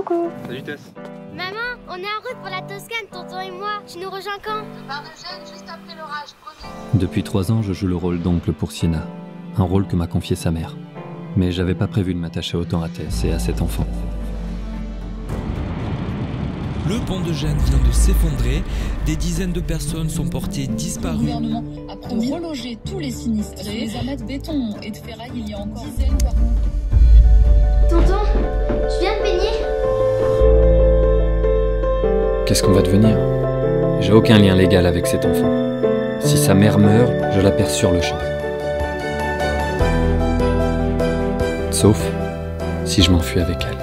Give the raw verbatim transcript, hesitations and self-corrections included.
Coucou. Salut Tess. Maman, on est en route pour la Toscane, tonton et moi. Tu nous rejoins quand? Par Eugène, juste après l'orage, promis. Depuis trois ans, je joue le rôle d'oncle pour Sienna, un rôle que m'a confié sa mère. Mais j'avais pas prévu de m'attacher autant à Tess et à cet enfant. Le pont d'Eugène vient de s'effondrer, des dizaines de personnes sont portées disparues. Le gouvernement a promis de reloger tous les sinistrés. Les amas de béton et de ferraille, il y a encore dizaines voire... Tonton, tu viens de baigner? Qu'est-ce qu'on va devenir? J'ai aucun lien légal avec cet enfant. Si sa mère meurt, je la perds sur le champ. Sauf si je m'enfuis avec elle.